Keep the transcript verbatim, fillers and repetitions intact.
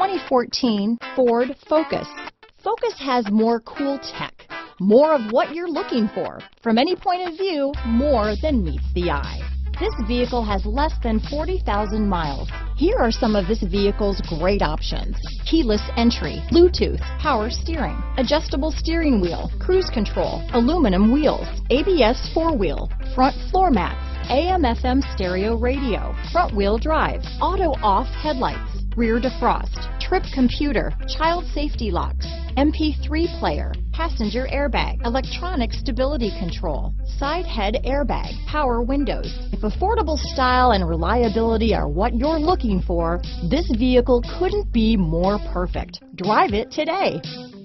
twenty fourteen Ford Focus. Focus has more cool tech, more of what you're looking for. From any point of view, more than meets the eye. This vehicle has less than forty thousand miles. Here are some of this vehicle's great options: keyless entry, Bluetooth, power steering, adjustable steering wheel, cruise control, aluminum wheels, A B S four-wheel, front floor mats, A M F M stereo radio, front wheel drive, auto off headlights, rear defrost, trip computer, child safety locks, M P three player, passenger airbag, electronic stability control, side head airbag, power windows. If affordable style and reliability are what you're looking for, this vehicle couldn't be more perfect. Drive it today.